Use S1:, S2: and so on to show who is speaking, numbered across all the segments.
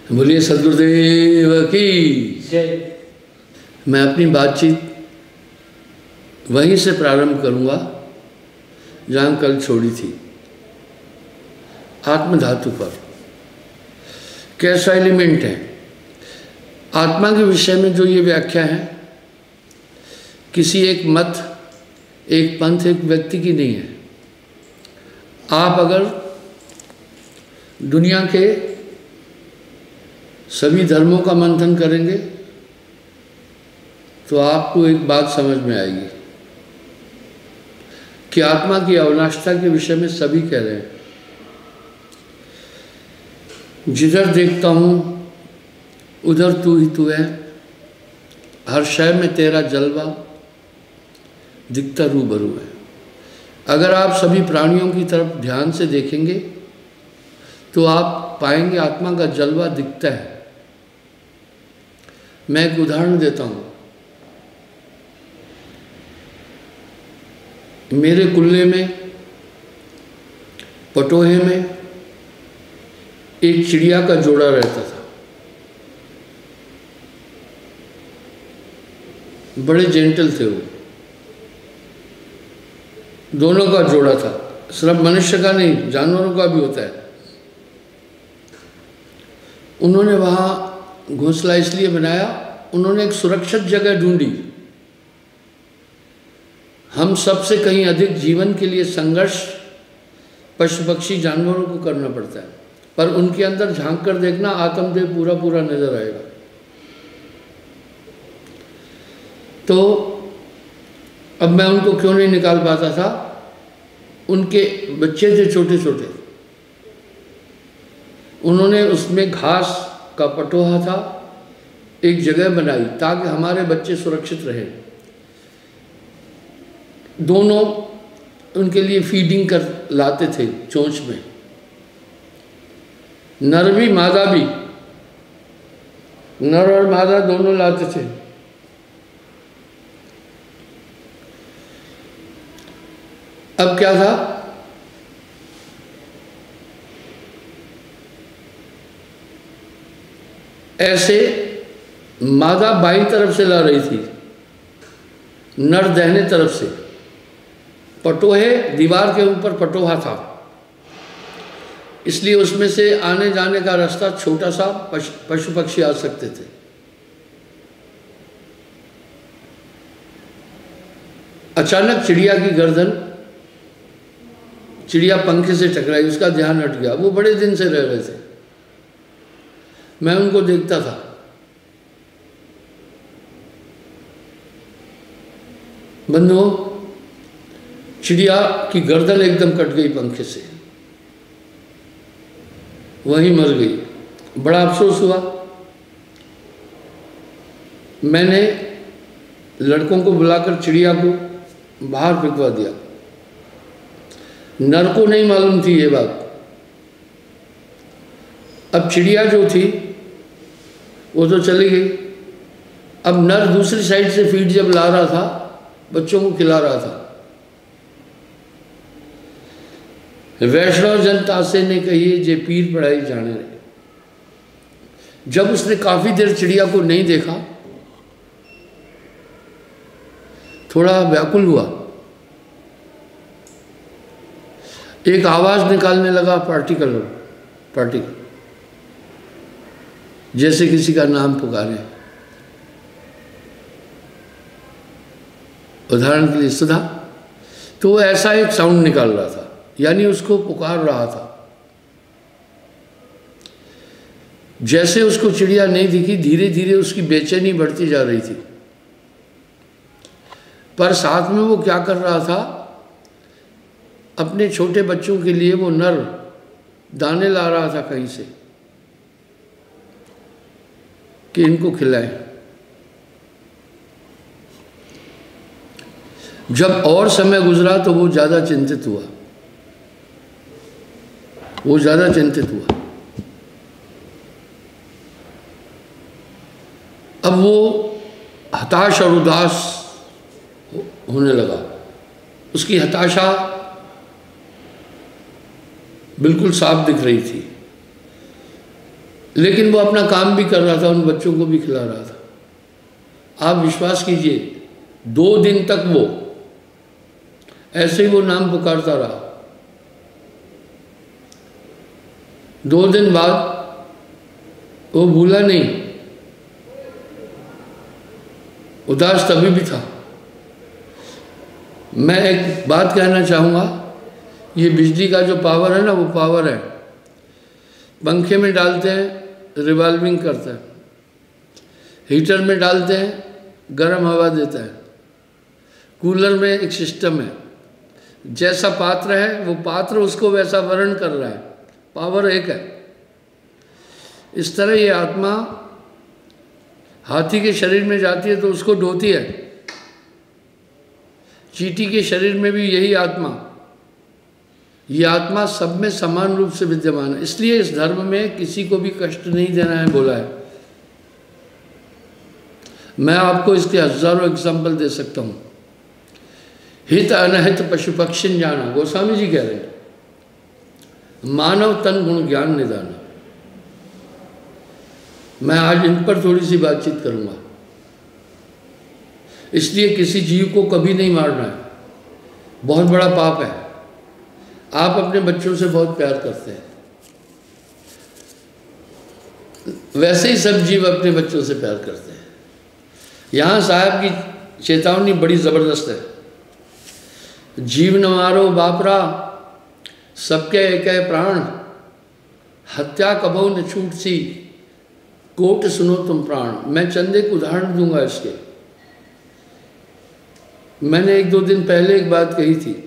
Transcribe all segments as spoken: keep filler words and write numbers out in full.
S1: बोलिए सद्गुरुदेव की
S2: जय।
S1: मैं अपनी बातचीत वहीं से प्रारंभ करूंगा जहां कल छोड़ी थी, आत्मधातु पर। कैसा एलिमेंट है आत्मा के विषय में जो ये व्याख्या है, किसी एक मत, एक पंथ, एक व्यक्ति की नहीं है। आप अगर दुनिया के सभी धर्मों का मंथन करेंगे तो आपको एक बात समझ में आएगी कि आत्मा की अविनाशिता के विषय में सभी कह रहे हैं। जिधर देखता हूँ उधर तू ही तू है, हर शय में तेरा जलवा दिखता रूबरू है। अगर आप सभी प्राणियों की तरफ ध्यान से देखेंगे तो आप पाएंगे आत्मा का जलवा दिखता है। मैं एक उदाहरण देता हूँ। मेरे कुल्ले में, पटोहे में एक चिड़िया का जोड़ा रहता था। बड़े जेंटल थे वो, दोनों का जोड़ा था। सिर्फ मनुष्य का नहीं, जानवरों का भी होता है। उन्होंने वहाँ घोंसला इसलिए बनाया, उन्होंने एक सुरक्षित जगह ढूंढी। हम सबसे कहीं अधिक जीवन के लिए संघर्ष पशु पक्षी जानवरों को करना पड़ता है, पर उनके अंदर झांक कर देखना आत्मदेव पूरा पूरा नजर आएगा। तो अब मैं उनको क्यों नहीं निकाल पाता था, उनके बच्चे थे छोटे छोटे। उन्होंने उसमें घास का पटोहा था, एक जगह बनाई ताकि हमारे बच्चे सुरक्षित रहे। दोनों उनके लिए फीडिंग कर लाते थे चोंच में, नर भी मादा भी, नर और मादा दोनों लाते थे। अब क्या था, ऐसे मादा बाईं तरफ से ला रही थी, नर दाहिने तरफ से। पटोहे दीवार के ऊपर पटोहा था, इसलिए उसमें से आने जाने का रास्ता छोटा सा, पशु पक्षी आ सकते थे। अचानक चिड़िया की गर्दन, चिड़िया पंखे से टकराई, उसका ध्यान हट गया। वो बड़े दिन से रह रहे थे, मैं उनको देखता था। बंधुओं, चिड़िया की गर्दन एकदम कट गई पंखे से, वहीं मर गई। बड़ा अफसोस हुआ। मैंने लड़कों को बुलाकर चिड़िया को बाहर फेंकवा दिया। नर को नहीं मालूम थी ये बात। अब चिड़िया जो थी वो तो चली गई। अब नर दूसरी साइड से फीड जब ला रहा था, बच्चों को खिला रहा था। वैष्णव जनता से ने कही जे पीर पढ़ाई जाने रहे। जब उसने काफी देर चिड़िया को नहीं देखा, थोड़ा व्याकुल हुआ। एक आवाज निकालने लगा, पार्टिकल पार्टिकल, जैसे किसी का नाम पुकारे। उदाहरण के लिए सुधा, तो वो ऐसा एक साउंड निकाल रहा था, यानी उसको पुकार रहा था। जैसे उसको चिड़िया नहीं दिखी, धीरे धीरे उसकी बेचैनी बढ़ती जा रही थी। पर साथ में वो क्या कर रहा था, अपने छोटे बच्चों के लिए वो नर दाने ला रहा था कहीं से कि इनको खिलाएं। जब और समय गुजरा तो वो ज़्यादा चिंतित हुआ, वो ज़्यादा चिंतित हुआ। अब वो हताश और उदास होने लगा। उसकी हताशा बिल्कुल साफ दिख रही थी। लेकिन वो अपना काम भी कर रहा था, उन बच्चों को भी खिला रहा था। आप विश्वास कीजिए, दो दिन तक वो ऐसे ही वो नाम पुकारता रहा। दो दिन बाद वो भूला नहीं, उदास तभी भी था। मैं एक बात कहना चाहूँगा, ये बिजली का जो पावर है ना, वो पावर है, पंखे में डालते हैं रिवॉल्विंग करता है, हीटर में डालते हैं गर्म हवा देता है, कूलर में एक सिस्टम है, जैसा पात्र है वो पात्र उसको वैसा वर्ण कर रहा है, पावर एक है। इस तरह ये आत्मा हाथी के शरीर में जाती है तो उसको ढोती है, चींटी के शरीर में भी यही आत्मा, ये आत्मा सब में समान रूप से विद्यमान है। इसलिए इस धर्म में किसी को भी कष्ट नहीं देना है बोला है। मैं आपको इसके हजारों एग्जाम्पल दे सकता हूँ। हित अनहित पशु पक्षी जाना, गोस्वामी जी कह रहे हैं, मानव तन गुण ज्ञान निदान। मैं आज इन पर थोड़ी सी बातचीत करूँगा। इसलिए किसी जीव को कभी नहीं मारना है, बहुत बड़ा पाप है। आप अपने बच्चों से बहुत प्यार करते हैं, वैसे ही सब जीव अपने बच्चों से प्यार करते हैं। यहाँ साहब की चेतावनी बड़ी ज़बरदस्त है, जीव न मारो बापरा, सबके एक है प्राण, हत्या कबो न छूट सी, कोट सुनो तुम प्राण। मैं चंद एक उदाहरण दूंगा इसके। मैंने एक दो दिन पहले एक बात कही थी,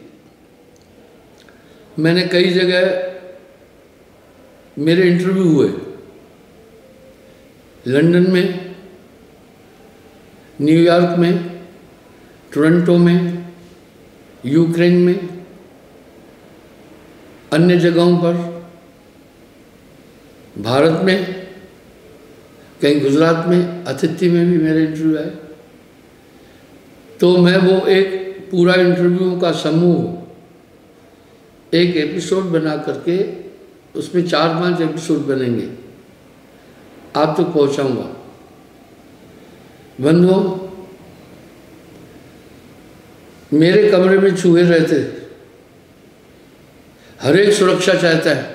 S1: मैंने कई जगह मेरे इंटरव्यू हुए, लंदन में, न्यूयॉर्क में, टोरंटो में, यूक्रेन में, अन्य जगहों पर, भारत में, कहीं गुजरात में, अतिथि में भी मेरे इंटरव्यू आए। तो मैं वो एक पूरा इंटरव्यू का समूह एक एपिसोड बना करके, उसमें चार पांच एपिसोड बनेंगे, आप तक तो पहुंचाऊंगा। बंधुओं, मेरे कमरे में चूहे रहते, हर एक सुरक्षा चाहता है।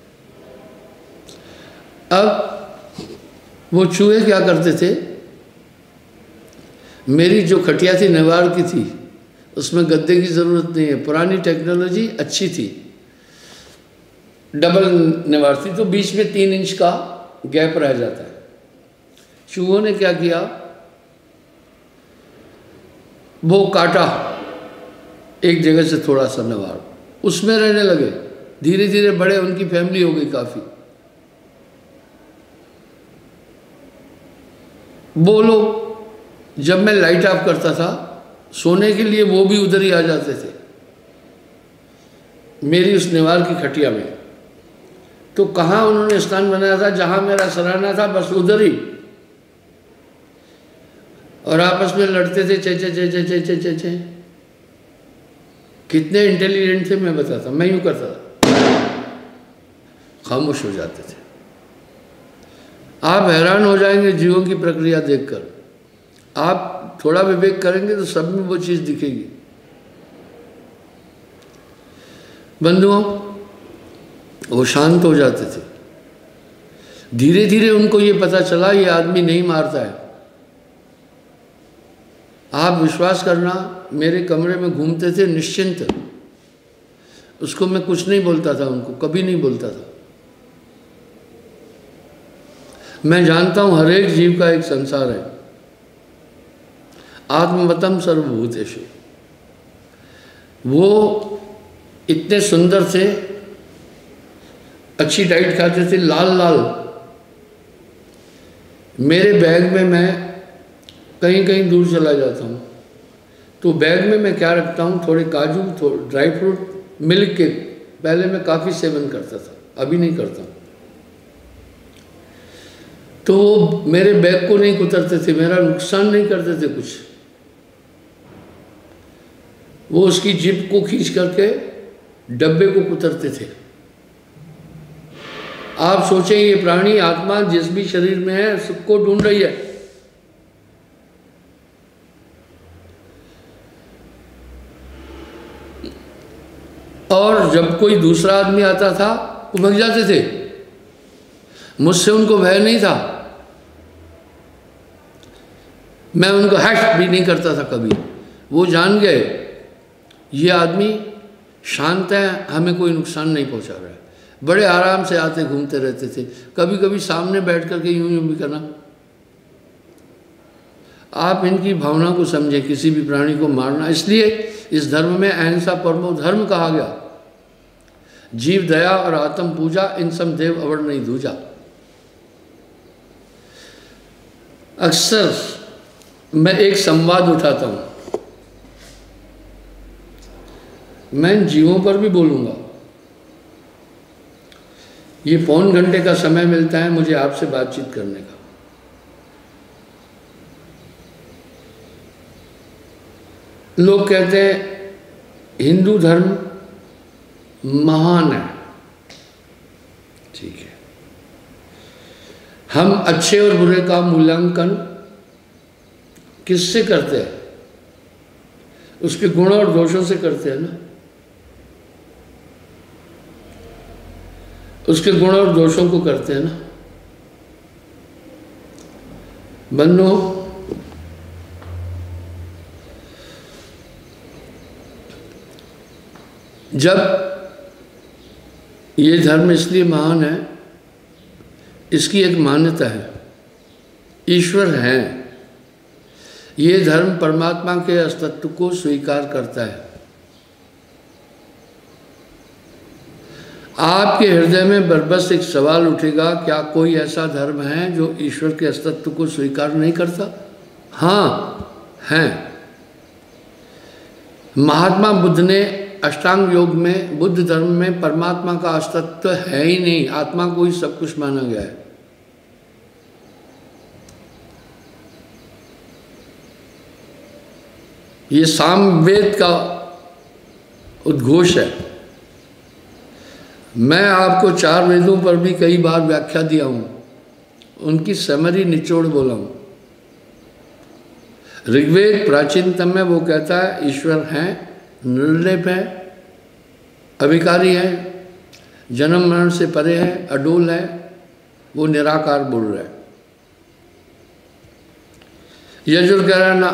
S1: अब वो चूहे क्या करते थे, मेरी जो खटिया थी नेवार की थी, उसमें गद्दे की ज़रूरत नहीं है, पुरानी टेक्नोलॉजी अच्छी थी, डबल नेवार थी, तो बीच में तीन इंच का गैप रह जाता है। चूहों ने क्या किया, वो काटा एक जगह से थोड़ा सा नेवार, उसमें रहने लगे, धीरे धीरे बड़े, उनकी फैमिली हो गई काफ़ी। वो लोग, जब मैं लाइट ऑफ करता था सोने के लिए, वो भी उधर ही आ जाते थे मेरी उस निवार की खटिया में। तो कहाँ उन्होंने स्थान बनाया था, जहाँ मेरा सराहना था, बस उधर ही, और आपस में लड़ते थे, चे चे चे चे चे चे चे चे। कितने इंटेलिजेंट थे मैं बताता, मैं यूँ करता था, खामोश हो जाते थे। आप हैरान हो जाएंगे जीवों की प्रक्रिया देखकर। आप थोड़ा विवेक करेंगे तो सब में वो चीज़ दिखेगी। बंधुओं, वो शांत हो जाते थे। धीरे धीरे उनको ये पता चला ये आदमी नहीं मारता है। आप विश्वास करना, मेरे कमरे में घूमते थे निश्चिंत, उसको मैं कुछ नहीं बोलता था, उनको कभी नहीं बोलता था। मैं जानता हूं हर एक जीव का एक संसार है। आत्मवतम सर्वभूतेषु, वो इतने सुंदर थे, अच्छी डाइट खाते थे, लाल लाल। मेरे बैग में, मैं कहीं कहीं दूर चला जाता हूँ तो बैग में मैं क्या रखता हूँ, थोड़े काजू, थोड़े ड्राई फ्रूट, मिल्क केक। पहले मैं काफ़ी सेवन करता था, अभी नहीं करता। तो वो मेरे बैग को नहीं कुतरते थे, मेरा नुकसान नहीं करते थे कुछ। वो उसकी जिप को खींच करके डब्बे को कुतरते थे। आप सोचें ये प्राणी आत्मा जिस भी शरीर में है सबको ढूंढ रही है। और जब कोई दूसरा आदमी आता था वो भाग जाते थे, मुझसे उनको भय नहीं था, मैं उनको हैश भी नहीं करता था कभी। वो जान गए ये आदमी शांत है, हमें कोई नुकसान नहीं पहुंचा रहा है। बड़े आराम से आते घूमते रहते थे, कभी कभी सामने बैठ करके यूं यूं भी करना। आप इनकी भावना को समझें, किसी भी प्राणी को मारना, इसलिए इस धर्म में अहिंसा परमो धर्म कहा गया। जीव दया और आत्म पूजा इन सम देव अवर नहीं दूजा। अक्सर मैं एक संवाद उठाता हूं, मैं इन जीवों पर भी बोलूंगा। ये पौन घंटे का समय मिलता है मुझे आपसे बातचीत करने का। लोग कहते हैं हिंदू धर्म महान है, ठीक है। हम अच्छे और बुरे का मूल्यांकन किससे करते हैं? उसके गुण और दोषों से करते हैं ना। उसके गुण और दोषों को करते हैं ना। बन्नो, जब ये धर्म इसलिए महान है, इसकी एक मान्यता है, ईश्वर है। ये धर्म परमात्मा के अस्तित्व को स्वीकार करता है। आपके हृदय में बरबस एक सवाल उठेगा, क्या कोई ऐसा धर्म है जो ईश्वर के अस्तित्व को स्वीकार नहीं करता? हाँ, है। महात्मा बुद्ध ने अष्टांग योग में, बुद्ध धर्म में परमात्मा का अस्तित्व है ही नहीं, आत्मा को ही सब कुछ माना गया है। ये सामवेद का उद्घोष है। मैं आपको चार वेदों पर भी कई बार व्याख्या दिया हूं, उनकी समरी निचोड़ बोला हूं। ऋग्वेद प्राचीनतम में वो कहता है ईश्वर है, निर्लेप है, अविकारी है, जन्म मरण से परे है, अडोल है, वो निराकार बोल रहा है। यजुर कह रहा है ना,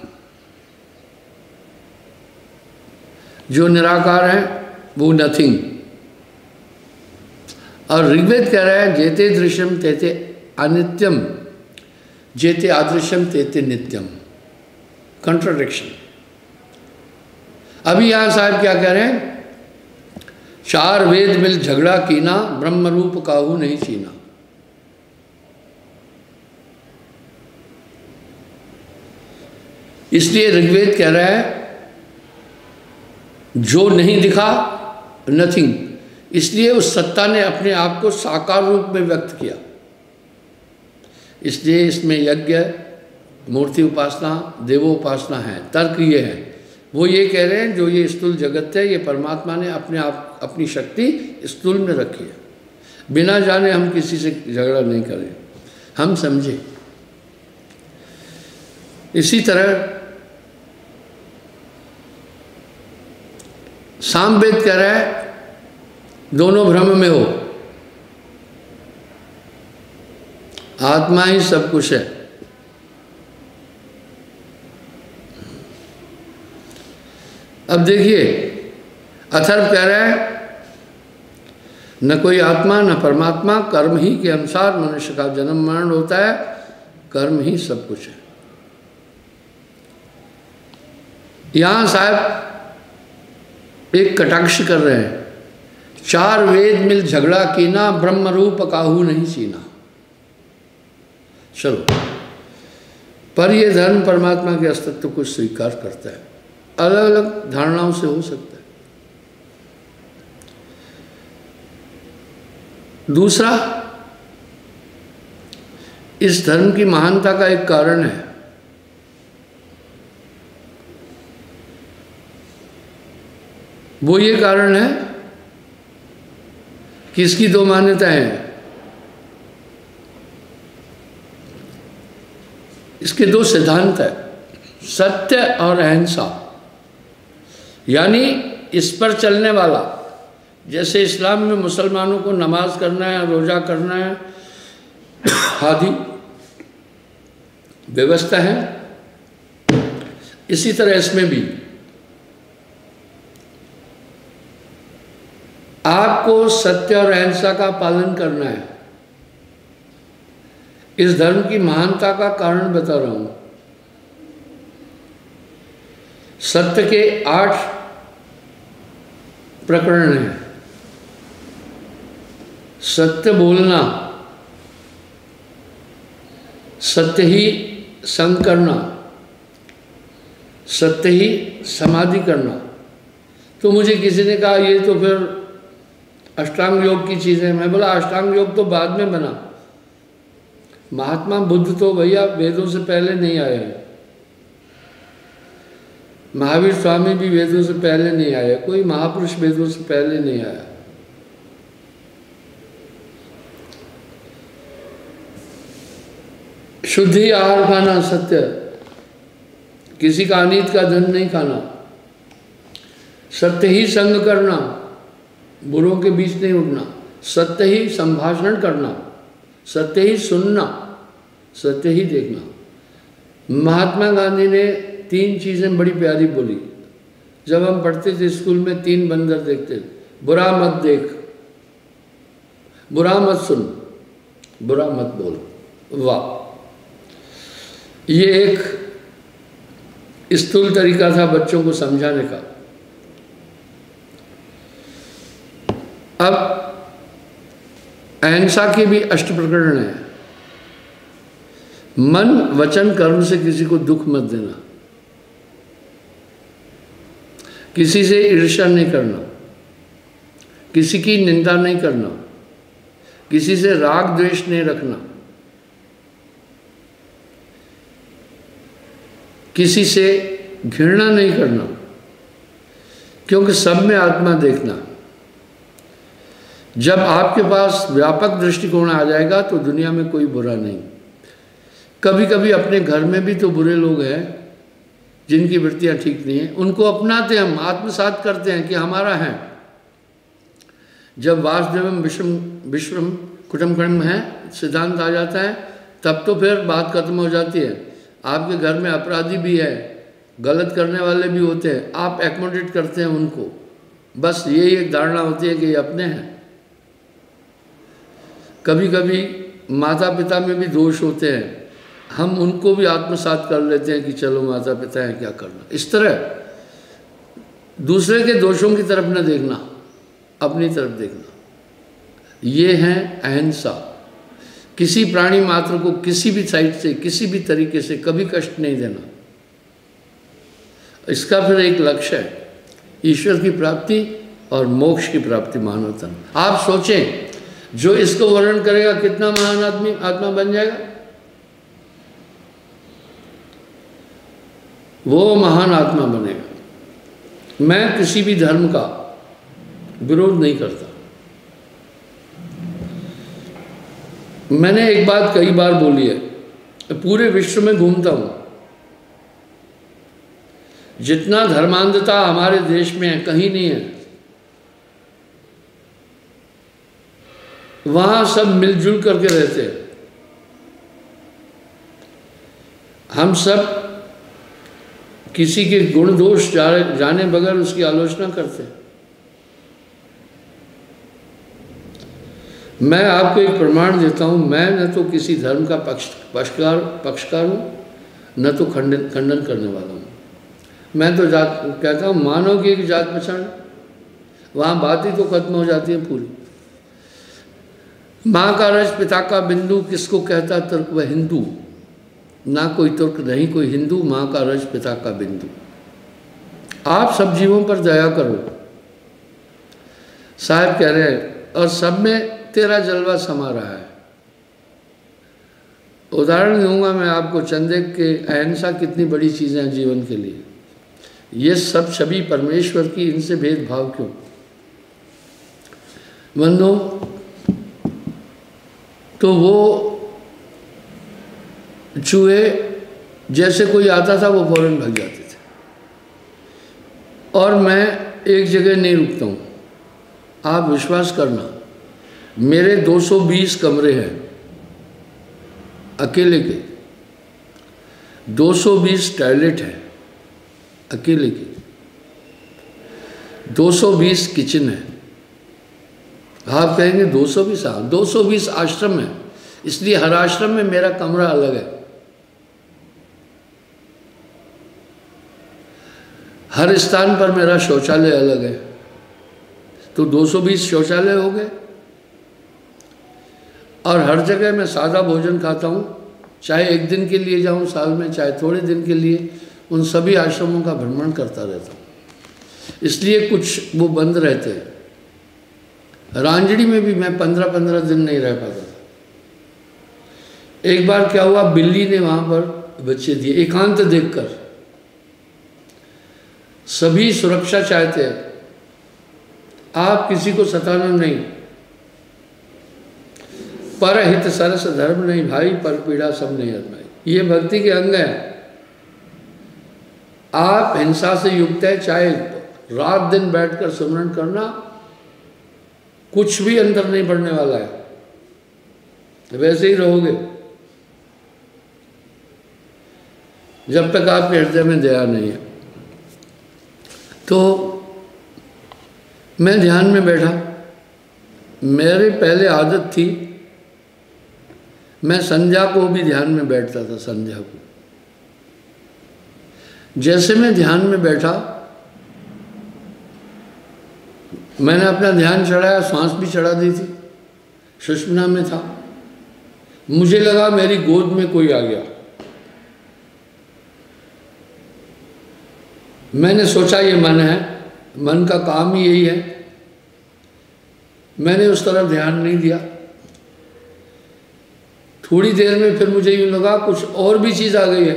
S1: जो निराकार है वो नथिंग। और ऋग्वेद कह रहा है जेते दृश्यम तेते अनित्यम, जेते आदृश्यम तेते नित्यम। कंट्राडिक्शन। अभी यहां साहब क्या कह रहे हैं? चार वेद मिल झगड़ा कीना, ब्रह्म रूप काहू नहीं चीना। इसलिए ऋग्वेद कह रहा है जो नहीं दिखा, नथिंग। इसलिए उस सत्ता ने अपने आप को साकार रूप में व्यक्त किया। इसलिए इसमें यज्ञ, मूर्ति उपासना, देवोपासना है। तर्क ये है, वो ये कह रहे हैं जो ये स्थूल जगत है, ये परमात्मा ने अपने आप अपनी शक्ति स्थूल में रखी है। बिना जाने हम किसी से झगड़ा नहीं करें, हम समझे। इसी तरह सामवेद कह रहा है दोनों भ्रम में हो, आत्मा ही सब कुछ है। अब देखिए अथर्व कह रहा है न कोई आत्मा न परमात्मा, कर्म ही के अनुसार मनुष्य का जन्म मरण होता है, कर्म ही सब कुछ है। यहां साहब एक कटाक्ष कर रहे हैं, चार वेद मिल झगड़ा कीना, ब्रह्म रूप काहू नहीं चीना। चलो, पर यह धर्म परमात्मा के अस्तित्व को स्वीकार करता है। अलग अलग धारणाओं से हो सकता है। दूसरा, इस धर्म की महानता का एक कारण है, वो ये कारण है कि इसकी दो मान्यताएं हैं। इसके दो सिद्धांत है, सत्य और अहिंसा। यानी इस पर चलने वाला, जैसे इस्लाम में मुसलमानों को नमाज करना है, रोज़ा करना है आदि व्यवस्था है, इसी तरह इसमें भी आपको सत्य और अहिंसा का पालन करना है। इस धर्म की महानता का कारण बता रहा हूं। सत्य के आठ प्रकरण हैं। सत्य बोलना, सत्य ही संग करना, सत्य ही समाधि करना। तो मुझे किसी ने कहा ये तो फिर अष्टांग योग की चीज़ें। मैं बोला अष्टांग योग तो बाद में बना, महात्मा बुद्ध तो भैया वेदों से पहले नहीं आए हैं, महावीर स्वामी भी वेदों से पहले नहीं आया, कोई महापुरुष वेदों से पहले नहीं आया। शुद्ध ही आहार खाना, सत्य, किसी का अनित का धन नहीं खाना, सत्य ही संग करना, बुरों के बीच नहीं उठना, सत्य ही संभाषण करना, सत्य ही सुनना, सत्य ही देखना। महात्मा गांधी ने तीन चीज़ें बड़ी प्यारी बोली। जब हम पढ़ते थे स्कूल में, तीन बंदर देखते थे, बुरा मत देख, बुरा मत सुन, बुरा मत बोल। वाह, ये एक स्थूल तरीका था बच्चों को समझाने का। अब अहिंसा के भी अष्ट प्रकरण हैं। मन, वचन, कर्म से किसी को दुख मत देना, किसी से ईर्ष्या नहीं करना, किसी की निंदा नहीं करना, किसी से राग द्वेष नहीं रखना, किसी से घृणा नहीं करना, क्योंकि सब में आत्मा देखना। जब आपके पास व्यापक दृष्टिकोण आ जाएगा तो दुनिया में कोई बुरा नहीं। कभी कभी अपने घर में भी तो बुरे लोग हैं जिनकी वृत्तियां ठीक नहीं हैं, उनको अपनाते हम, आत्मसात करते हैं कि हमारा है। जब वासुदेवम विश्वम विश्वम कुटुम्बकम् है सिद्धांत आ जाता है, तब तो फिर बात खत्म हो जाती है। आपके घर में अपराधी भी है, गलत करने वाले भी होते हैं, आप एकोमोडेट करते हैं उनको, बस यही एक धारणा होती है कि ये अपने हैं। कभी कभी माता पिता में भी दोष होते हैं, हम उनको भी आत्मसात कर लेते हैं कि चलो माता पिता हैं, क्या करना। इस तरह दूसरे के दोषों की तरफ न देखना, अपनी तरफ देखना। ये है अहिंसा। किसी प्राणी मात्र को किसी भी साइड से, किसी भी तरीके से कभी कष्ट नहीं देना। इसका फिर एक लक्ष्य है, ईश्वर की प्राप्ति और मोक्ष की प्राप्ति, मानवता। आप सोचें, जो इसको वर्णन करेगा कितना महान आदमी आत्मा बन जाएगा। वो महान आत्मा बनेगा। मैं किसी भी धर्म का विरोध नहीं करता। मैंने एक बात कई बार बोली है, पूरे विश्व में घूमता हूं, जितना धर्मांधता हमारे देश में है कहीं नहीं है। वहां सब मिलजुल करके रहते हैं। हम सब किसी के गुण दोष जाने बगैर उसकी आलोचना करते हैं। मैं आपको एक प्रमाण देता हूं, मैं न तो किसी धर्म का पक्ष पक्षकार पक्षकार हूं, न तो खंडन खंडन करने वाला हूं। मैं तो जात कहता हूं, मानव की एक जात पहचान, वहां बात ही तो खत्म हो जाती है पूरी। माँ का रज पिता का बिंदु, किसको कहता तर्क वह हिंदू, ना कोई तुर्क नहीं कोई हिंदू, माँ का रज पिता का बिंदु। आप सब जीवों पर दया करो, साहब कह रहे हैं, और सब में तेरा जलवा समा रहा है। उदाहरण दूंगा मैं आपको चंदे के, अहिंसा कितनी बड़ी चीज़ें हैं जीवन के लिए। ये सब छवि परमेश्वर की, इनसे भेदभाव क्यों। बंधु, तो वो चूहे जैसे कोई आता था वो फौरन भाग जाते थे। और मैं एक जगह नहीं रुकता हूँ, आप विश्वास करना, मेरे दो सौ बीस कमरे हैं अकेले के, दो सौ बीस टॉयलेट हैं अकेले के, दो सौ बीस किचन है। आप कहेंगे दो सौ बीस, हाँ दो सौ बीस आश्रम है, इसलिए हर आश्रम में मेरा कमरा अलग है, हर स्थान पर मेरा शौचालय अलग है। तो दो सौ बीस शौचालय हो गए। और हर जगह मैं सादा भोजन खाता हूँ, चाहे एक दिन के लिए जाऊँ साल में, चाहे थोड़े दिन के लिए, उन सभी आश्रमों का भ्रमण करता रहता हूँ। इसलिए कुछ वो बंद रहते हैं। रांजड़ी में भी मैं पंद्रह पंद्रह दिन नहीं रह पाता था। एक बार क्या हुआ, बिल्ली ने वहाँ पर बच्चे दिए, एकांत देखकर। सभी सुरक्षा चाहते हैं, आप किसी को सताना नहीं, पर हित सरस धर्म नहीं भाई, पर पीड़ा सब नहीं आजमाई। ये भक्ति के अंग है। आप हिंसा से युक्त है, चाहे रात दिन बैठकर सुमरण करना, कुछ भी अंतर नहीं पड़ने वाला है, वैसे ही रहोगे जब तक आपके हृदय में दया नहीं है। तो मैं ध्यान में बैठा, मेरे पहले आदत थी, मैं संध्या को भी ध्यान में बैठता था। संध्या को जैसे मैं ध्यान में बैठा, मैंने अपना ध्यान चढ़ाया, सांस भी चढ़ा दी थी, सुषुम्ना में था। मुझे लगा मेरी गोद में कोई आ गया। मैंने सोचा ये मन है, मन का काम ही यही है। मैंने उस तरफ ध्यान नहीं दिया। थोड़ी देर में फिर मुझे यूँ लगा कुछ और भी चीज़ आ गई है।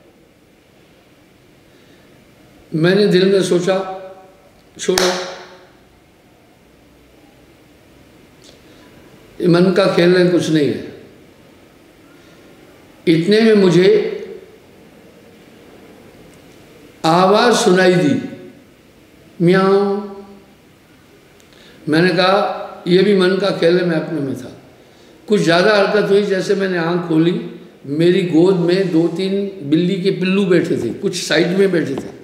S1: मैंने दिल में सोचा छोड़ो, ये मन का खेल है, कुछ नहीं है। इतने में मुझे आवाज सुनाई दी, म्याऊं। मैंने कहा ये भी मन का खेल है, मैं अपने में था। कुछ ज़्यादा हरकत हुई, जैसे मैंने आंख खोली, मेरी गोद में दो तीन बिल्ली के पिल्लू बैठे थे, कुछ साइड में बैठे थे।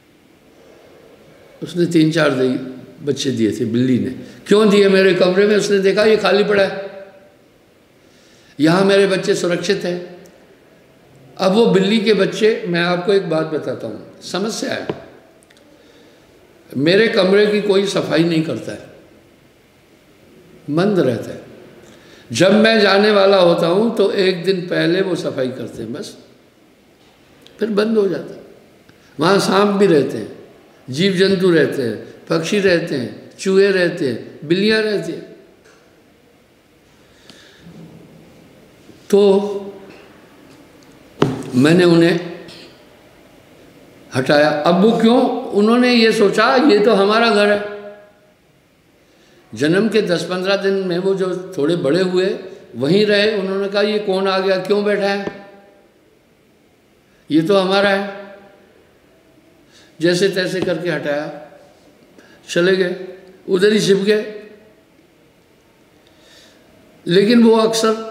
S1: उसने तीन चार दे बच्चे दिए थे बिल्ली ने। क्यों दिए? मेरे कमरे में उसने देखा ये खाली पड़ा है, यहाँ मेरे बच्चे सुरक्षित हैं। अब वो बिल्ली के बच्चे, मैं आपको एक बात बताता हूँ, समस्या है, मेरे कमरे की कोई सफाई नहीं करता है, बंद रहता है। जब मैं जाने वाला होता हूँ तो एक दिन पहले वो सफाई करते हैं, बस फिर बंद हो जाता है। वहाँ सांप भी रहते हैं, जीव जंतु रहते हैं, पक्षी रहते हैं, चूहे रहते हैं, बिल्लियाँ रहती हैं। तो मैंने उन्हें हटाया। अब वो क्यों? उन्होंने ये सोचा ये तो हमारा घर है। जन्म के दस पंद्रह दिन में वो जो थोड़े बड़े हुए वहीं रहे। उन्होंने कहा ये कौन आ गया, क्यों बैठा है, ये तो हमारा है। जैसे तैसे करके हटाया, चले गए, उधर ही छिप गए। लेकिन वो अक्सर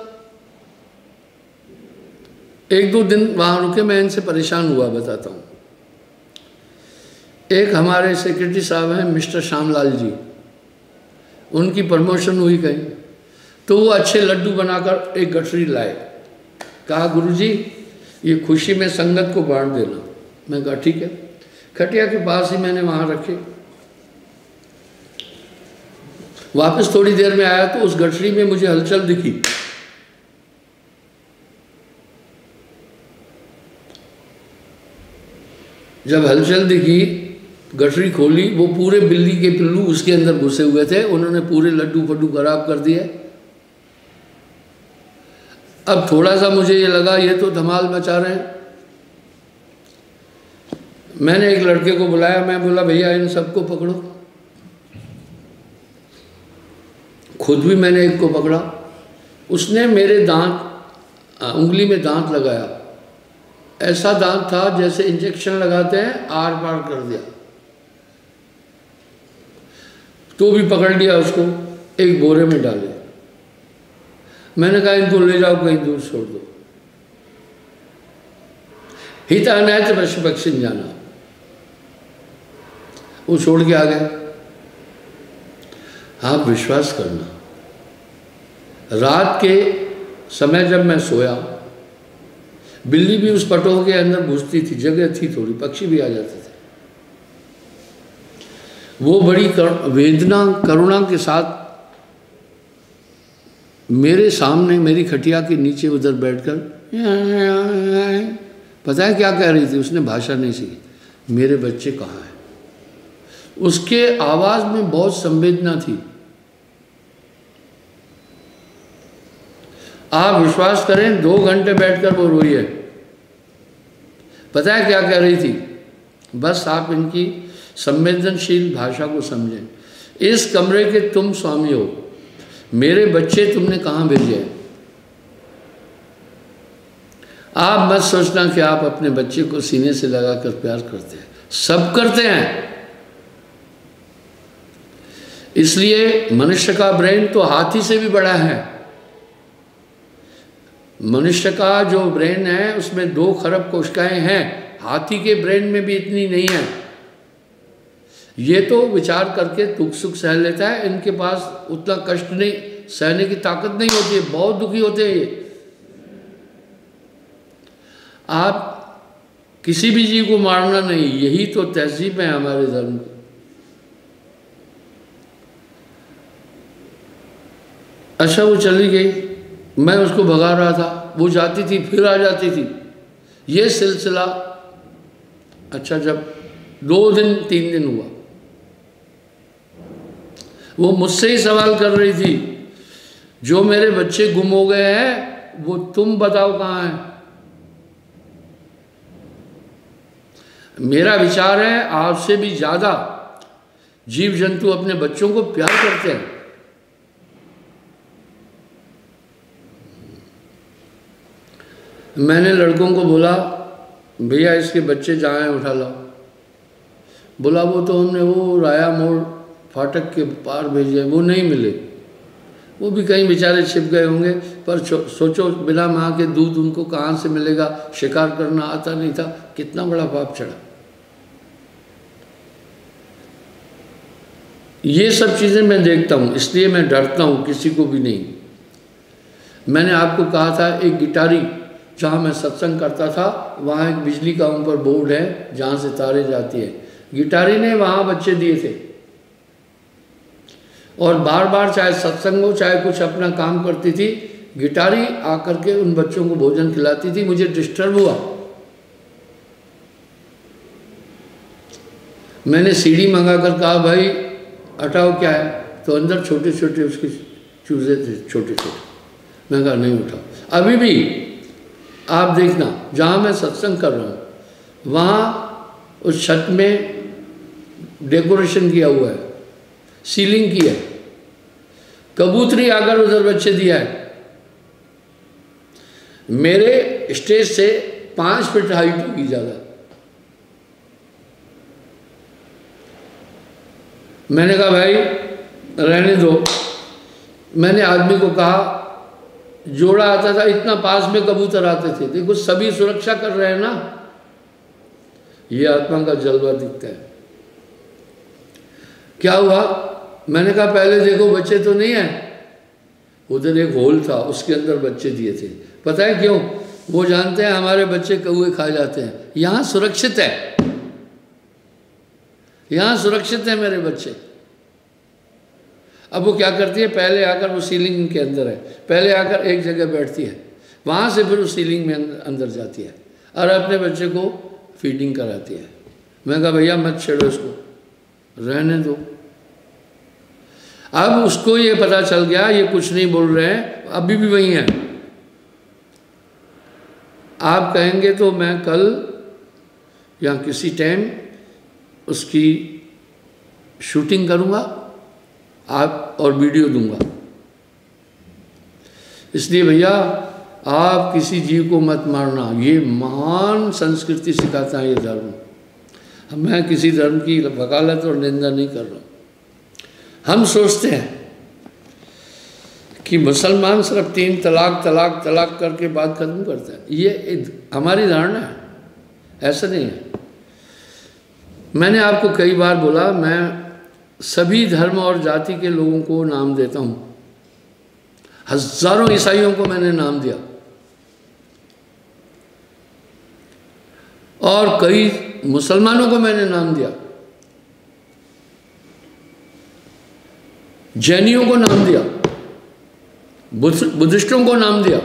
S1: एक दो दिन वहाँ रुके। मैं इनसे परेशान हुआ, बताता हूँ। एक हमारे सेक्रेटरी साहब हैं मिस्टर श्यामलाल जी, उनकी प्रमोशन हुई कहीं, तो वो अच्छे लड्डू बनाकर एक गठरी लाए। कहा गुरुजी ये खुशी में संगत को बांट देना। मैं कहा ठीक है। खटिया के पास ही मैंने वहाँ रखे। वापस थोड़ी देर में आया तो उस गठरी में मुझे हलचल दिखी। जब हलचल दिखी, गठरी खोली, वो पूरे बिल्ली के पिल्लू उसके अंदर घुसे हुए थे। उन्होंने पूरे लड्डू फड्डू खराब कर दिए। अब थोड़ा सा मुझे ये लगा ये तो धमाल मचा रहे हैं। मैंने एक लड़के को बुलाया। मैं बोला भैया इन सबको पकड़ो। खुद भी मैंने एक को पकड़ा। उसने मेरे दांत, उंगली में दांत लगाया, ऐसा दांत था जैसे इंजेक्शन लगाते हैं, आर पार कर दिया। तो भी पकड़ लिया उसको, एक बोरे में डाले। मैंने कहा इनको ले जाओ कहीं दूर छोड़ दो। हिता अनैत पशु पक्षी जाना, वो छोड़ के आ गए। आप विश्वास करना, रात के समय जब मैं सोया, बिल्ली भी उस पटों के अंदर घुसती थी, जगह थी थोड़ी, पक्षी भी आ जाते थे। वो बड़ी कर, वेदना करुणा के साथ मेरे सामने मेरी खटिया के नीचे उधर बैठकर पता है क्या कह रही थी? उसने भाषा नहीं सीखी, मेरे बच्चे कहाँ हैं। उसके आवाज में बहुत संवेदना थी। आप विश्वास करें, दो घंटे बैठकर वो रोई है। पता है क्या कह रही थी? बस आप इनकी संवेदनशील भाषा को समझें। इस कमरे के तुम स्वामी हो, मेरे बच्चे तुमने कहाँ भेजे हैं? आप मत सोचना कि आप अपने बच्चे को सीने से लगाकर प्यार करते हैं, सब करते हैं। इसलिए मनुष्य का ब्रेन तो हाथी से भी बड़ा है। मनुष्य का जो ब्रेन है उसमें दो खरब कोशिकाएं हैं, हाथी के ब्रेन में भी इतनी नहीं है। ये तो विचार करके दुख सुख सह लेता है, इनके पास उतना कष्ट नहीं सहने की ताकत नहीं होती है, बहुत दुखी होते हैं ये। आप किसी भी जीव को मारना नहीं, यही तो तहजीब है हमारे धर्म की। अच्छा, वो चली गई, मैं उसको भगा रहा था, वो जाती थी फिर आ जाती थी, ये सिलसिला। अच्छा, जब दो दिन तीन दिन हुआ, वो मुझसे ही सवाल कर रही थी, जो मेरे बच्चे गुम हो गए हैं वो तुम बताओ कहाँ हैं। मेरा विचार है आपसे भी ज्यादा जीव जंतु अपने बच्चों को प्यार करते हैं। मैंने लड़कों को बोला, भैया इसके बच्चे जहाँ हैं उठा लाओ। बोला वो तो हमने वो राया मोड़ फाटक के पार भेजे, वो नहीं मिले, वो भी कहीं बेचारे छिप गए होंगे। पर सोचो, बिना माँ के दूध उनको कहाँ से मिलेगा? शिकार करना आता नहीं था, कितना बड़ा पाप चढ़ा। ये सब चीज़ें मैं देखता हूँ, इसलिए मैं डरता हूँ, किसी को भी नहीं। मैंने आपको कहा था, एक गिटारी जहाँ मैं सत्संग करता था, वहाँ एक बिजली का ऊपर बोर्ड है जहाँ से तारे जाती है। गिटारी ने वहाँ बच्चे दिए थे, और बार बार चाहे सत्संग हो चाहे कुछ अपना काम करती थी, गिटारी आकर के उन बच्चों को भोजन खिलाती थी। मुझे डिस्टर्ब हुआ, मैंने सीढ़ी मंगा कर कहा, भाई हटाओ क्या है? तो अंदर छोटे छोटे उसके चूजे थे, छोटे छोटे। मैं कहा नहीं उठाओ। अभी भी आप देखना, जहाँ मैं सत्संग कर रहा हूँ वहाँ उस छत में डेकोरेशन किया हुआ है, सीलिंग की है, कबूतरी आकर उधर बच्चे दिया है। मेरे स्टेज से पाँच फीट हाइट होगी ज़्यादा। मैंने कहा भाई रहने दो। मैंने आदमी को कहा, जोड़ा आता था, इतना पास में कबूतर आते थे, देखो सभी सुरक्षा कर रहे हैं ना। ये आत्मा का जलवा दिखता है। क्या हुआ? मैंने कहा पहले देखो बच्चे तो नहीं है। उधर एक होल था, उसके अंदर बच्चे दिए थे। पता है क्यों? वो जानते हैं हमारे बच्चे कौए खा जाते हैं, यहाँ सुरक्षित है, यहाँ सुरक्षित है मेरे बच्चे। अब वो क्या करती है, पहले आकर, वो सीलिंग के अंदर है, पहले आकर एक जगह बैठती है, वहाँ से फिर उस सीलिंग में अंदर जाती है और अपने बच्चे को फीडिंग कराती है। मैं कहा भैया मत छेड़ो इसको, रहने दो। अब उसको ये पता चल गया ये कुछ नहीं बोल रहे हैं, अभी भी वही है। आप कहेंगे तो मैं कल या किसी टाइम उसकी शूटिंग करूँगा आप और वीडियो दूंगा। इसलिए भैया आप किसी जीव को मत मारना, ये महान संस्कृति सिखाता है ये धर्म। मैं किसी धर्म की वकालत और निंदा नहीं कर रहा। हम सोचते हैं कि मुसलमान सिर्फ तीन तलाक तलाक तलाक करके बात खत्म करते हैं, ये हमारी धारणा है, ऐसा नहीं है। मैंने आपको कई बार बोला, मैं सभी धर्म और जाति के लोगों को नाम देता हूँ। हजारों ईसाइयों को मैंने नाम दिया और कई मुसलमानों को मैंने नाम दिया, जैनियों को नाम दिया, बुद्धिस्टों को नाम दिया।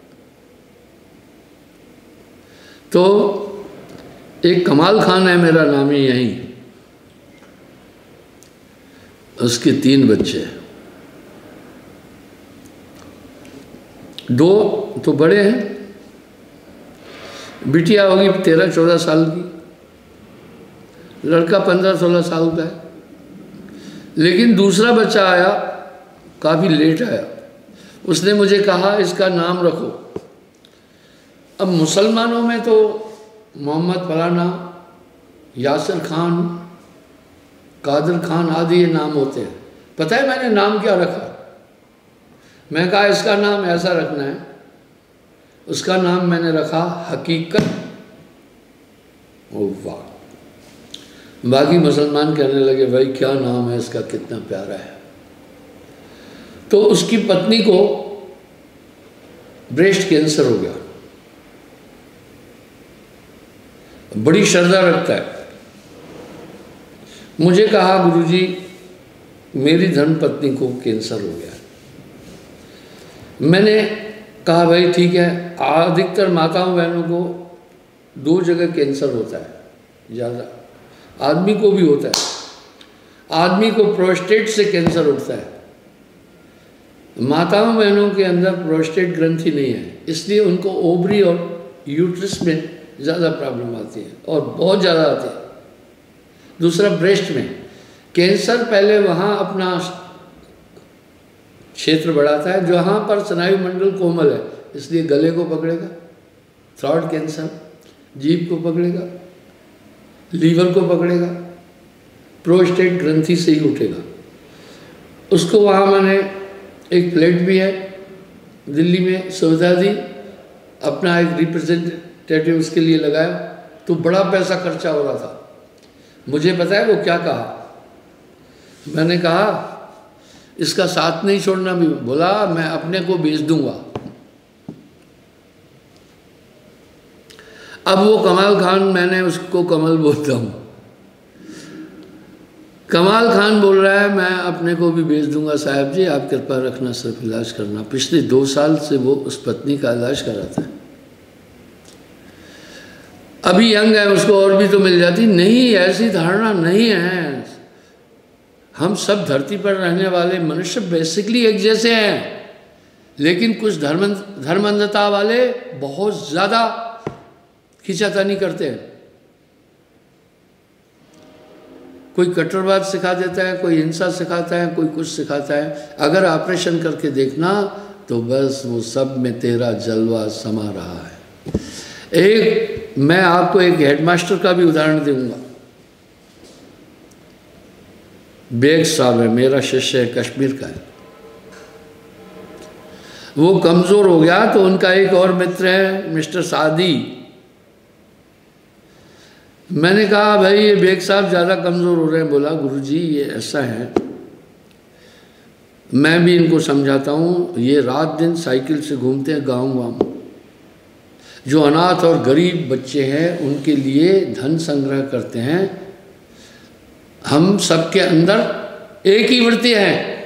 S1: तो एक कमाल खान है, मेरा नाम ही यहीं, उसके तीन बच्चे हैं, दो तो बड़े हैं, बिटिया होगी तेरह चौदह साल की, लड़का पंद्रह सोलह साल का है। लेकिन दूसरा बच्चा आया, काफ़ी लेट आया, उसने मुझे कहा इसका नाम रखो। अब मुसलमानों में तो मोहम्मद फलाना, यासिर खान, कादर खान आदि ये नाम होते हैं। पता है मैंने नाम क्या रखा? मैं कहा इसका नाम ऐसा रखना है, उसका नाम मैंने रखा हकीकत। ओ वाह! बाकी मुसलमान कहने लगे भाई क्या नाम है इसका, कितना प्यारा है। तो उसकी पत्नी को ब्रेस्ट कैंसर हो गया, बड़ी श्रद्धा रखता है। मुझे कहा गुरुजी मेरी धर्मपत्नी को कैंसर हो गया। मैंने कहा भाई ठीक है, अधिकतर माताओं बहनों को दो जगह कैंसर होता है, ज़्यादा आदमी को भी होता है। आदमी को प्रोस्टेट से कैंसर उठता है, माताओं बहनों के अंदर प्रोस्टेट ग्रंथि नहीं है, इसलिए उनको ओवरी और यूट्रस में ज़्यादा प्रॉब्लम आती है और बहुत ज़्यादा आती है। दूसरा ब्रेस्ट में कैंसर पहले वहाँ अपना क्षेत्र बढ़ाता है जहाँ पर स्नायु मंडल कोमल है, इसलिए गले को पकड़ेगा, थ्रोट कैंसर जीभ को पकड़ेगा, लीवर को पकड़ेगा, प्रोस्टेट ग्रंथि से ही उठेगा। उसको वहाँ मैंने एक प्लेट भी है दिल्ली में सुविधा दी, अपना एक रिप्रेजेंटेटिव उसके लिए लगाया, तो बड़ा पैसा खर्चा हो रहा था। मुझे पता है वो क्या कहा, मैंने कहा इसका साथ नहीं छोड़ना भी, बोला मैं अपने को बेच दूंगा। अब वो कमाल खान, मैंने उसको कमल बोलता हूँ, कमाल खान बोल रहा है मैं अपने को भी बेच दूंगा साहब जी, आप कृपा रखना, सिर्फ इलाज करना। पिछले दो साल से वो उस पत्नी का इलाज कराता है, अभी यंग है, उसको और भी तो मिल जाती। नहीं, ऐसी धारणा नहीं है। हम सब धरती पर रहने वाले मनुष्य बेसिकली एक जैसे हैं, लेकिन कुछ धर्म धर्मांधता वाले बहुत ज़्यादा खींचातानी करते हैं। कोई कट्टरवाद सिखा देता है, कोई हिंसा सिखाता है, कोई कुछ सिखाता है। अगर ऑपरेशन करके देखना तो बस वो सब में तेरा जलवा समा रहा है। एक मैं आपको एक हेडमास्टर का भी उदाहरण दूंगा। बेग साहब है, मेरा शिष्य है, कश्मीर का है। वो कमज़ोर हो गया तो उनका एक और मित्र है मिस्टर सादी। मैंने कहा भाई ये बेग साहब ज़्यादा कमज़ोर हो रहे हैं। बोला गुरुजी ये ऐसा है, मैं भी इनको समझाता हूँ, ये रात दिन साइकिल से घूमते हैं गाँव गाँव। जो अनाथ और गरीब बच्चे हैं उनके लिए धन संग्रह करते हैं। हम सबके अंदर एक ही वृत्ति है,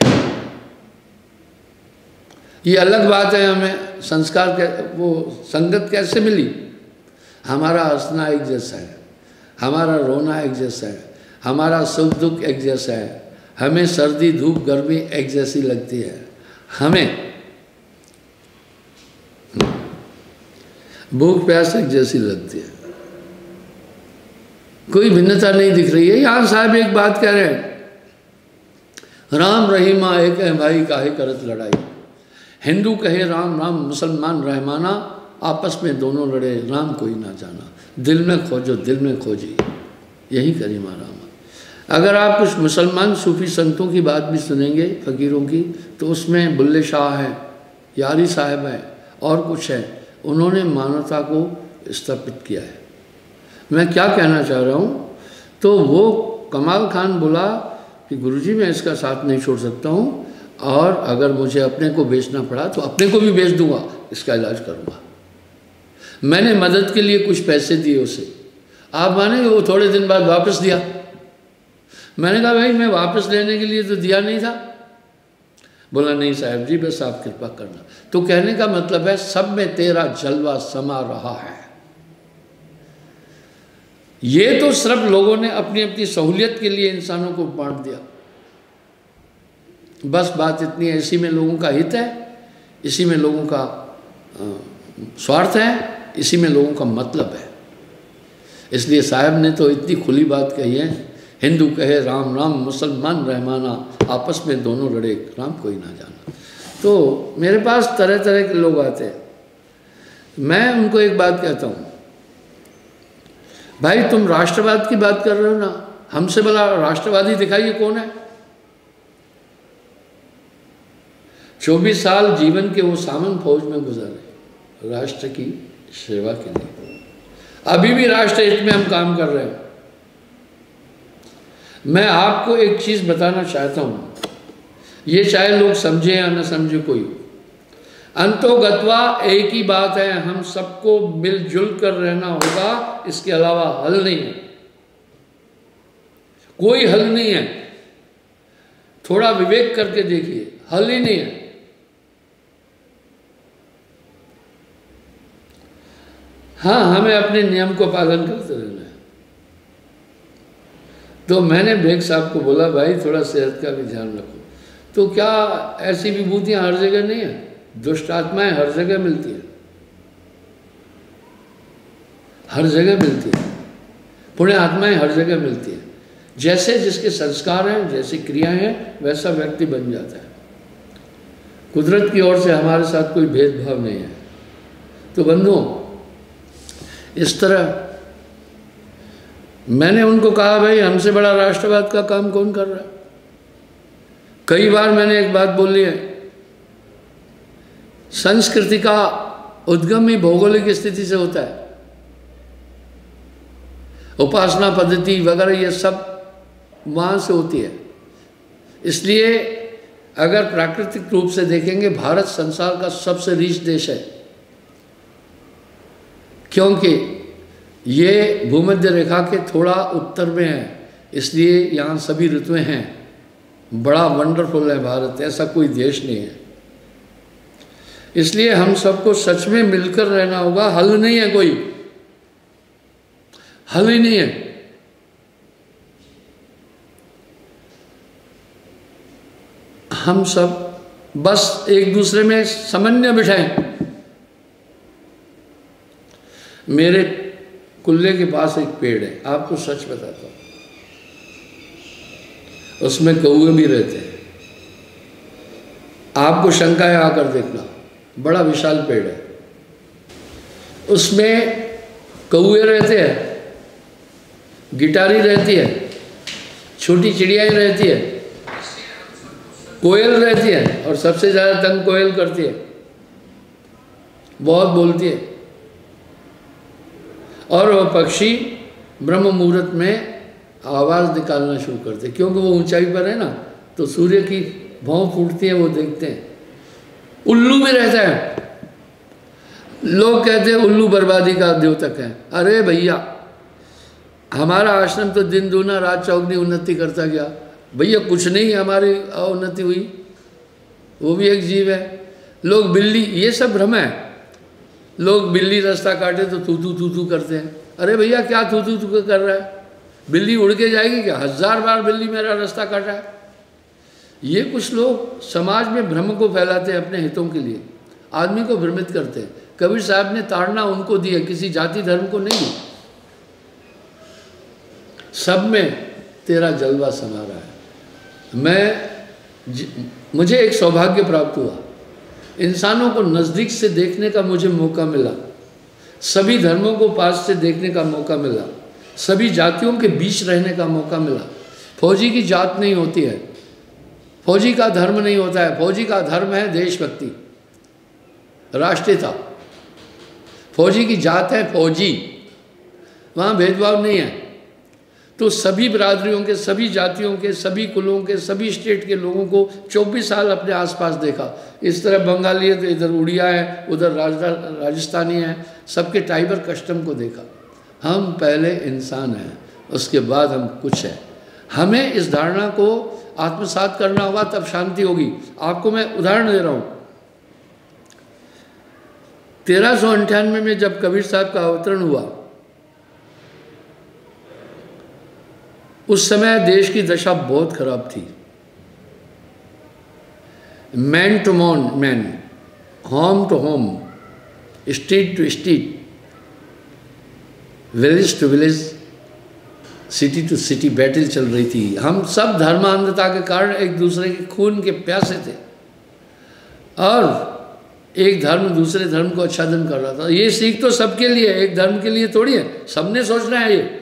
S1: ये अलग बात है। हमें संस्कार के वो संगत कैसे मिली? हमारा हंसना एक जैसा है, हमारा रोना एक जैसा है, हमारा सुख दुख एक जैसा है, हमें सर्दी धूप गर्मी एक जैसी लगती है, हमें भूख प्यास एक जैसी लगती है, कोई भिन्नता नहीं दिख रही है। यहाँ साहब एक बात कह रहे हैं, राम रहीमा एक है भाई काहे करत लड़ाई। हिंदू कहे राम राम मुसलमान रहमाना, आपस में दोनों लड़े राम कोई ना जाना। दिल में खोजो दिल में खोजी, यही करीमा राम। अगर आप कुछ मुसलमान सूफी संतों की बात भी सुनेंगे, फ़कीरों की, तो उसमें बुल्ले शाह है, यारी साहब है और कुछ है, उन्होंने मानवता को स्थापित किया है। मैं क्या कहना चाह रहा हूँ, तो वो कमाल खान बोला कि गुरुजी मैं इसका साथ नहीं छोड़ सकता हूँ, और अगर मुझे अपने को बेचना पड़ा तो अपने को भी बेच दूंगा, इसका इलाज करूँगा। मैंने मदद के लिए कुछ पैसे दिए उसे, आप मानेंगे वो थोड़े दिन बाद वापस दिया। मैंने कहा भाई मैं वापस लेने के लिए तो दिया नहीं था। बोला नहीं साहब जी बस आप कृपा करना। तो कहने का मतलब है सब में तेरा जलवा समा रहा है। ये तो सिर्फ लोगों ने अपनी अपनी सहूलियत के लिए इंसानों को बांट दिया, बस बात इतनी है। इसी में लोगों का हित है, इसी में लोगों का स्वार्थ है, इसी में लोगों का मतलब है। इसलिए साहब ने तो इतनी खुली बात कही है, हिंदू कहे राम राम मुसलमान रहमाना, आपस में दोनों लड़े राम कोई ना जाना। तो मेरे पास तरह तरह के लोग आते हैं, मैं उनको एक बात कहता हूँ, भाई तुम राष्ट्रवाद की बात कर रहे हो ना, हमसे बड़ा राष्ट्रवादी दिखाइए कौन है। चौबीस साल जीवन के वो सामन फौज में गुजारे राष्ट्र की सेवा के लिए, अभी भी राष्ट्र हित में हम काम कर रहे हैं। मैं आपको एक चीज़ बताना चाहता हूँ, ये चाहे लोग समझे या न समझे कोई, अंतोगत्वा एक ही बात है, हम सबको मिलजुल कर रहना होगा, इसके अलावा हल नहीं है, कोई हल नहीं है। थोड़ा विवेक करके देखिए, हल ही नहीं है। हाँ, हमें अपने नियम को पालन करते रहना है। तो मैंने बेग साहब को बोला भाई थोड़ा सेहत का भी ध्यान रखो। तो क्या ऐसी विभूतियां हर जगह नहीं है? दुष्ट आत्माएं हर जगह मिलती है, हर जगह मिलती है, पुण्य आत्माएं हर जगह मिलती है। जैसे जिसके संस्कार हैं, जैसी क्रियाएं हैं, वैसा व्यक्ति बन जाता है। कुदरत की ओर से हमारे साथ कोई भेदभाव नहीं है। तो बंधुओं, इस तरह मैंने उनको कहा भाई हमसे बड़ा राष्ट्रवाद का काम कौन कर रहा है। कई बार मैंने एक बात बोली है, संस्कृति का उद्गम ही भौगोलिक स्थिति से होता है। उपासना पद्धति वगैरह ये सब वहाँ से होती है। इसलिए अगर प्राकृतिक रूप से देखेंगे, भारत संसार का सबसे रिच देश है, क्योंकि ये भूमध्य रेखा के थोड़ा उत्तर में है, इसलिए यहाँ सभी ऋतुएं हैं। बड़ा वंडरफुल है भारत, ऐसा कोई देश नहीं है। इसलिए हम सबको सच में मिलकर रहना होगा। हल नहीं है, कोई हल ही नहीं है। हम सब बस एक दूसरे में समन्वय बिठाएं। मेरे कुल्ले के पास एक पेड़ है, आपको सच बताता हूँ, उसमें कौवे भी रहते हैं। आपको शंका है, आकर देखना, बड़ा विशाल पेड़ है, उसमें कौवे रहते हैं, गिटारी रहती है, छोटी चिड़ियाएं रहती है, कोयल रहती है, और सबसे ज़्यादा तंग कोयल करती है, बहुत बोलती है। और वह पक्षी ब्रह्म मुहूर्त में आवाज़ निकालना शुरू करते, क्योंकि वो ऊंचाई पर है ना, तो सूर्य की भौं फूटती है, वो देखते हैं। उल्लू भी रहता है। लोग कहते हैं उल्लू बर्बादी का द्योतक है। अरे भैया, हमारा आश्रम तो दिन दूना रात चौगनी उन्नति करता गया। भैया कुछ नहीं हमारी उन्नति हुई, वो भी एक जीव है। लोग बिल्ली, ये सब भ्रम है। लोग बिल्ली रास्ता काटे तो तू तू तू तू करते हैं। अरे भैया क्या तू तू तू कर रहा है? बिल्ली उड़ के जाएगी क्या? हजार बार बिल्ली मेरा रास्ता काटा है। ये कुछ लोग समाज में भ्रम को फैलाते हैं अपने हितों के लिए, आदमी को भ्रमित करते हैं। कबीर साहब ने ताड़ना उनको दी है, किसी जाति धर्म को नहीं दी। सब में तेरा जलवा समा रहा है। मैं ज, मुझे एक सौभाग्य प्राप्त हुआ। इंसानों को नज़दीक से देखने का मुझे मौका मिला, सभी धर्मों को पास से देखने का मौका मिला, सभी जातियों के बीच रहने का मौका मिला। फौजी की जात नहीं होती है, फौजी का धर्म नहीं होता है, फौजी का धर्म है देशभक्ति, राष्ट्रीयता। फौजी की जात है फौजी, वहाँ भेदभाव नहीं है। तो सभी बिरादरियों के, सभी जातियों के, सभी कुलों के, सभी स्टेट के लोगों को चौबीस साल अपने आसपास देखा। इस तरह बंगाली है तो इधर उड़िया है, उधर राजस्थानी है, सबके टाइबर कस्टम को देखा। हम पहले इंसान हैं, उसके बाद हम कुछ हैं। हमें इस धारणा को आत्मसात करना होगा, तब शांति होगी। आपको मैं उदाहरण दे रहा हूँ। तेरह सौ अंठानवे में जब कबीर साहब का अवतरण हुआ, उस समय देश की दशा बहुत खराब थी। Man to man man, home to home, street to street, village to village, city to city battle चल रही थी। हम सब धर्मांधता के कारण एक दूसरे के खून के प्यासे थे और एक धर्म दूसरे धर्म को आच्छादन कर रहा था। ये सीख तो सबके लिए, एक धर्म के लिए थोड़ी है, सबने सोचना है। ये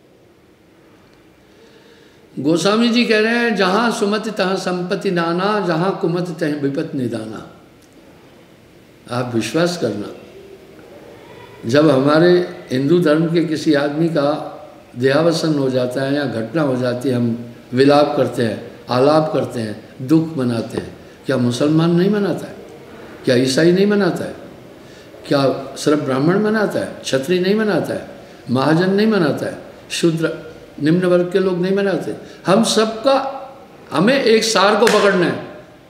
S1: गोस्वामी जी कह रहे हैं, जहां सुमति तहां संपत्ति नाना, जहां कुमति तह विपत निदाना। आप विश्वास करना, जब हमारे हिंदू धर्म के किसी आदमी का देहावसान हो जाता है या घटना हो जाती है, हम विलाप करते हैं, आलाप करते हैं, दुख मनाते हैं। क्या मुसलमान नहीं मनाता है? क्या ईसाई नहीं मनाता है? क्या सिर्फ ब्राह्मण मनाता है? क्षत्रिय नहीं मनाता है? महाजन नहीं मनाता है? शूद्र निम्न वर्ग के लोग नहीं मनाते? हम सबका, हमें एक सार को पकड़ना है।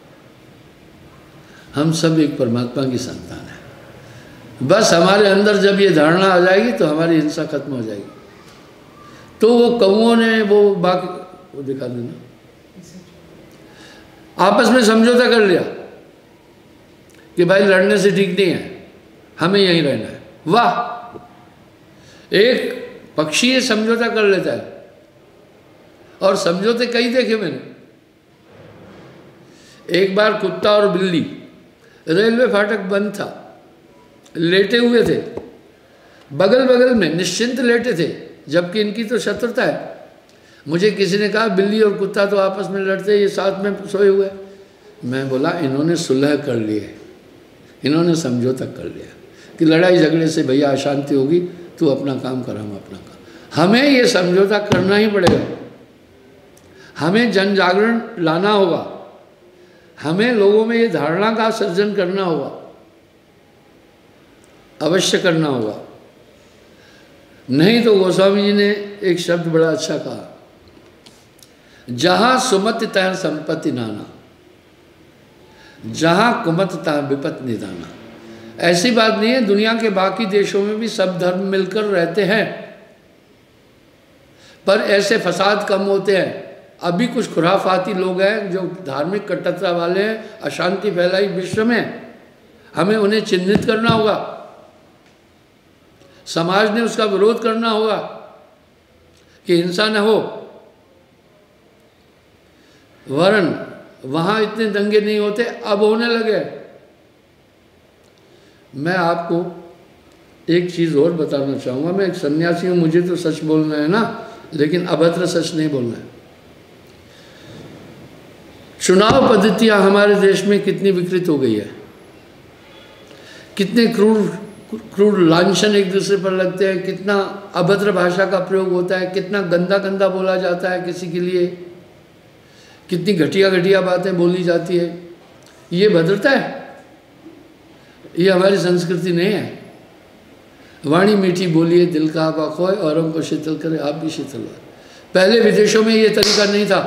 S1: हम सब एक परमात्मा की संतान है। बस हमारे अंदर जब ये धारणा आ जाएगी तो हमारी हिंसा खत्म हो जाएगी। तो वो कौओं ने वो बाकी वो दिखा देना, आपस में समझौता कर लिया कि भाई लड़ने से ठीक नहीं है, हमें यहीं रहना है। वाह, एक पक्षी ये समझौता कर लेता है। और समझौते कई देखे मैंने। एक बार कुत्ता और बिल्ली, रेलवे फाटक बंद था, लेटे हुए थे, बगल बगल में निश्चिंत लेटे थे, जबकि इनकी तो शत्रुता है। मुझे किसी ने कहा बिल्ली और कुत्ता तो आपस में लड़ते, ये साथ में सोए हुए। मैं बोला इन्होंने सुलह कर ली है, इन्होंने समझौता कर लिया कि लड़ाई झगड़े से भैया अशांति होगी, तू अपना काम कर, हम अपना काम। हमें ये समझौता करना ही पड़ेगा। हमें जन जागरण लाना होगा, हमें लोगों में ये धारणा का सृजन करना होगा, अवश्य करना होगा। नहीं तो गोस्वामी जी ने एक शब्द बड़ा अच्छा कहा, जहां सुमति तह संपत्ति नाना, जहां कुमत तह विपत निदाना। ऐसी बात नहीं है, दुनिया के बाकी देशों में भी सब धर्म मिलकर रहते हैं, पर ऐसे फसाद कम होते हैं। अभी कुछ खुराफाती लोग हैं जो धार्मिक कट्टरता वाले हैं, अशांति फैलाई विश्व में, हमें उन्हें चिन्हित करना होगा। समाज ने उसका विरोध करना होगा कि हिंसा न हो। वरन वहाँ इतने दंगे नहीं होते, अब होने लगे। मैं आपको एक चीज़ और बताना चाहूँगा। मैं एक सन्यासी हूँ, मुझे तो सच बोलना है ना, लेकिन अभद्र सच नहीं बोलना है। चुनाव पद्धतियाँ हमारे देश में कितनी विकृत हो गई है, कितने क्रूर क्रूर लांछन एक दूसरे पर लगते हैं, कितना अभद्र भाषा का प्रयोग होता है, कितना गंदा गंदा बोला जाता है किसी के लिए, कितनी घटिया घटिया बातें बोली जाती है। ये भद्रता है? ये हमारी संस्कृति नहीं है। वाणी मीठी बोलिए, दिल का आपा खोए, औरों को शीतल करे, आप भी शीतल हो। पहले विदेशों में ये तरीका नहीं था।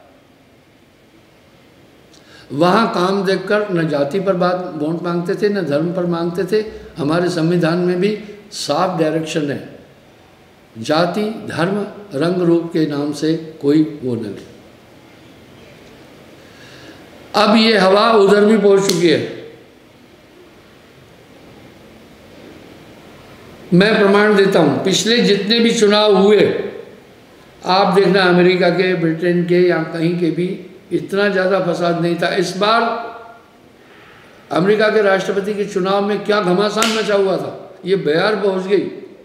S1: वहाँ काम देखकर न जाति पर बात वोट मांगते थे, न धर्म पर मांगते थे। हमारे संविधान में भी साफ डायरेक्शन है, जाति धर्म रंग रूप के नाम से कोई वो न ले। अब ये हवा उधर भी पहुंच चुकी है। मैं प्रमाण देता हूं, पिछले जितने भी चुनाव हुए, आप देखना अमेरिका के, ब्रिटेन के या कहीं के भी, इतना ज़्यादा फसाद नहीं था। इस बार अमेरिका के राष्ट्रपति के चुनाव में क्या घमासान मचा हुआ था, ये बयार पहुंच गई।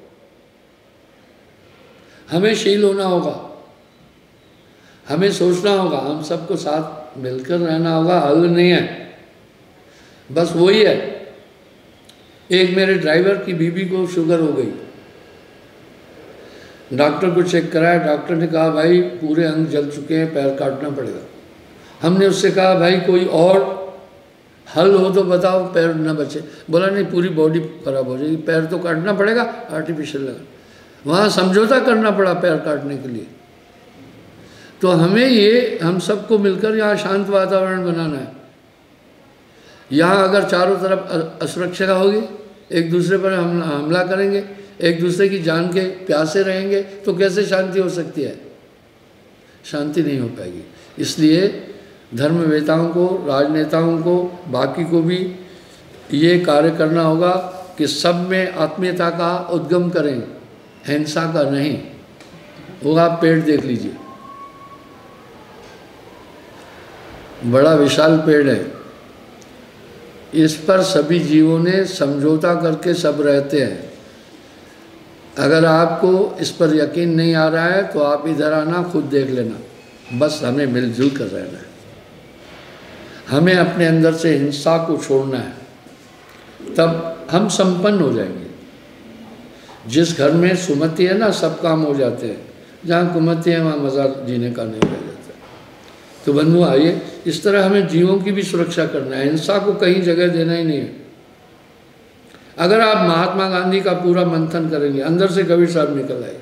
S1: हमें शील होना होगा, हमें सोचना होगा, हम सबको साथ मिलकर रहना होगा। हल नहीं है, बस वही है। एक मेरे ड्राइवर की बीबी को शुगर हो गई, डॉक्टर को चेक कराया, डॉक्टर ने कहा भाई पूरे अंग जल चुके हैं, पैर काटना पड़ेगा। हमने उससे कहा भाई कोई और हल हो तो बताओ, पैर न बचे। बोला नहीं, पूरी बॉडी खराब हो जाएगी, पैर तो काटना पड़ेगा, आर्टिफिशियल लगा। वहाँ समझौता करना पड़ा पैर काटने के लिए। तो हमें ये, हम सबको मिलकर यहाँ शांत वातावरण बनाना है। यहाँ अगर चारों तरफ असुरक्षा होगी, एक दूसरे पर हम हमला करेंगे, एक दूसरे की जान के प्यासे रहेंगे, तो कैसे शांति हो सकती है? शांति नहीं हो पाएगी। इसलिए धर्मवेताओं को, राजनेताओं को, बाकी को भी ये कार्य करना होगा कि सब में आत्मीयता का उद्गम करें, हिंसा का नहीं। वो आप पेड़ देख लीजिए, बड़ा विशाल पेड़ है, इस पर सभी जीवों ने समझौता करके सब रहते हैं। अगर आपको इस पर यकीन नहीं आ रहा है तो आप इधर आना, खुद देख लेना। बस हमें मिलजुल कर रहना है, हमें अपने अंदर से हिंसा को छोड़ना है, तब हम संपन्न हो जाएंगे। जिस घर में सुमति है ना, सब काम हो जाते हैं। जहाँ कुमति है वहाँ मज़ा जीने का नहीं रह जाता। तो बंधु आइए, इस तरह हमें जीवों की भी सुरक्षा करना है, हिंसा को कहीं जगह देना ही नहीं है। अगर आप महात्मा गांधी का पूरा मंथन करेंगे, अंदर से कबीर साहब निकल आए।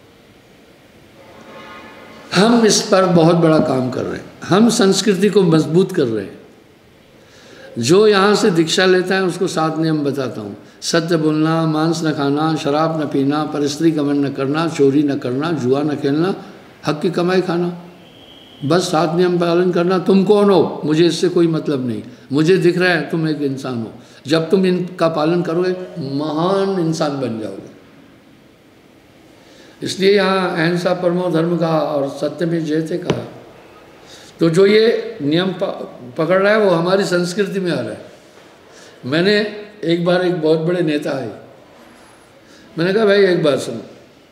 S1: हम इस पर बहुत बड़ा काम कर रहे हैं, हम संस्कृति को मजबूत कर रहे हैं। जो यहाँ से दीक्षा लेता है उसको सात नियम बताता हूँ। सत्य बोलना, मांस न खाना, शराब न पीना, परस्त्री गमन न करना, चोरी न करना, जुआ न खेलना, हक की कमाई खाना। बस सात नियम पालन करना। तुम कौन हो, मुझे इससे कोई मतलब नहीं, मुझे दिख रहा है तुम एक इंसान हो। जब तुम इनका पालन करोगे महान इंसान बन जाओगे। इसलिए यहाँ अहिंसा परमो धर्म कहा और सत्य में जयते कहा। तो जो ये नियम पकड़ रहा है वो हमारी संस्कृति में आ रहा है। मैंने एक बार एक बहुत बड़े नेता आए, मैंने कहा भाई एक बात सुनो,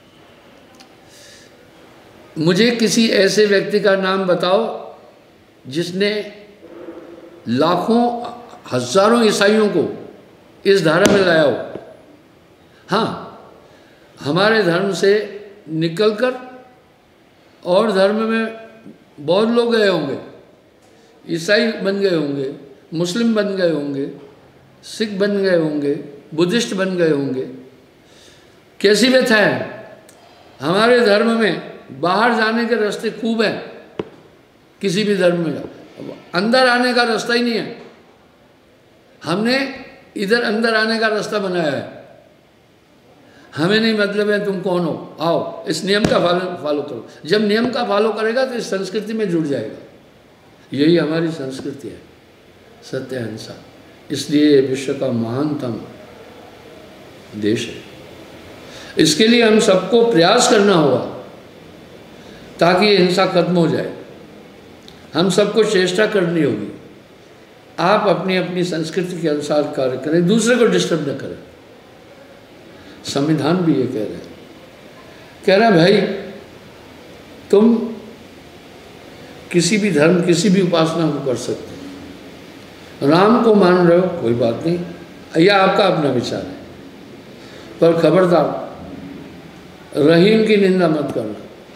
S1: मुझे किसी ऐसे व्यक्ति का नाम बताओ जिसने लाखों हजारों ईसाइयों को इस धारा में लाया हो। हाँ, हमारे धर्म से निकलकर और धर्म में बहुत लोग गए होंगे, ईसाई बन गए होंगे, मुस्लिम बन गए होंगे, सिख बन गए होंगे, बुद्धिस्ट बन गए होंगे। कैसी व्यथा है, हमारे धर्म में बाहर जाने के रास्ते खूब हैं, किसी भी धर्म में अंदर आने का रास्ता ही नहीं है। हमने इधर अंदर आने का रास्ता बनाया है। हमें नहीं मतलब है तुम कौन हो, आओ इस नियम का फॉलो फॉलो करो। जब नियम का फॉलो करेगा तो इस संस्कृति में जुड़ जाएगा। यही हमारी संस्कृति है, सत्य अहिंसा। इसलिए विश्व का महानतम देश है। इसके लिए हम सबको प्रयास करना होगा ताकि ये हिंसा खत्म हो जाए। हम सबको चेष्टा करनी होगी। आप अपनी अपनी संस्कृति के अनुसार कार्य करें, दूसरे को डिस्टर्ब न करें। संविधान भी ये कह रहे हैं, कह रहा है भाई तुम किसी भी धर्म, किसी भी उपासना को कर सकते हो। राम को मान रहे हो कोई बात नहीं, यह आपका अपना विचार है, पर खबरदार रहीम की निंदा मत करना।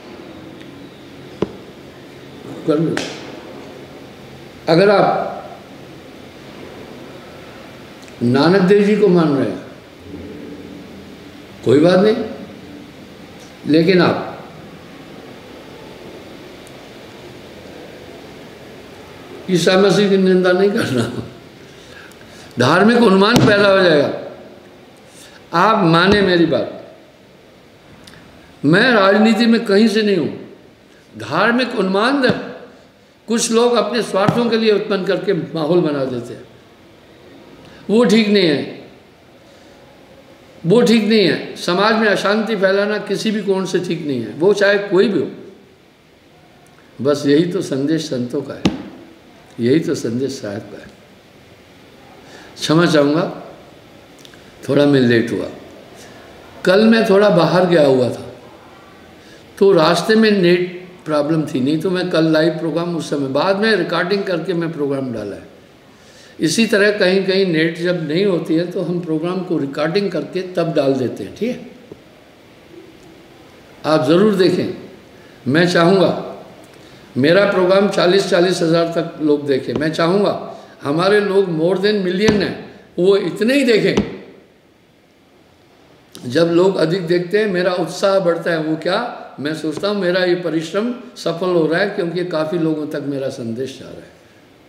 S1: कर लो। अगर आप नानक देव जी को मान रहे हैं कोई बात नहीं, लेकिन आप ईसा मसीह की निंदा नहीं करना। धार्मिक उन्माद पैदा हो जाएगा। आप माने मेरी बात, मैं राजनीति में कहीं से नहीं हूं। धार्मिक उन्माद कुछ लोग अपने स्वार्थों के लिए उत्पन्न करके माहौल बना देते हैं, वो ठीक नहीं है, वो ठीक नहीं है। समाज में अशांति फैलाना किसी भी कोण से ठीक नहीं है, वो चाहे कोई भी हो। बस यही तो संदेश संतों का है, यही तो संदेश साहब का है। क्षमा चाहूँगा, थोड़ा मैं लेट हुआ। कल मैं थोड़ा बाहर गया हुआ था तो रास्ते में नेट प्रॉब्लम थी, नहीं तो मैं कल लाइव प्रोग्राम उस समय बाद में रिकॉर्डिंग करके मैं प्रोग्राम डाला है। इसी तरह कहीं कहीं नेट जब नहीं होती है तो हम प्रोग्राम को रिकॉर्डिंग करके तब डाल देते हैं, ठीक है। आप ज़रूर देखें, मैं चाहूँगा मेरा प्रोग्राम चालीस चालीस हज़ार तक लोग देखें। मैं चाहूँगा हमारे लोग मोर देन मिलियन हैं, वो इतने ही देखें। जब लोग अधिक देखते हैं मेरा उत्साह बढ़ता है। वो क्या, मैं सोचता हूँ मेरा ये परिश्रम सफल हो रहा है क्योंकि काफ़ी लोगों तक मेरा संदेश जा रहा है।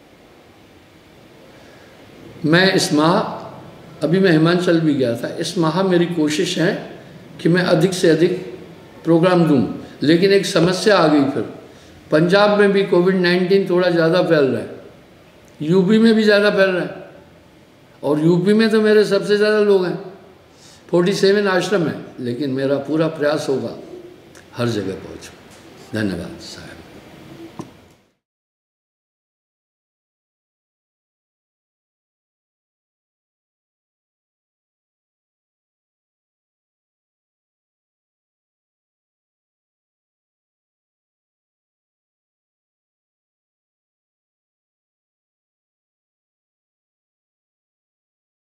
S1: मैं इस माह, अभी मैं हिमाचल भी गया था, इस माह मेरी कोशिश है कि मैं अधिक से अधिक प्रोग्राम दूं, लेकिन एक समस्या आ गई। फिर पंजाब में भी कोविड नाइन्टीन थोड़ा ज़्यादा फैल रहा है, यूपी में भी ज़्यादा फैल रहा है, और यूपी में तो मेरे सबसे ज़्यादा लोग हैं, सैंतालीस आश्रम है, लेकिन मेरा पूरा प्रयास होगा हर जगह पहुँचूं। धन्यवाद साहब।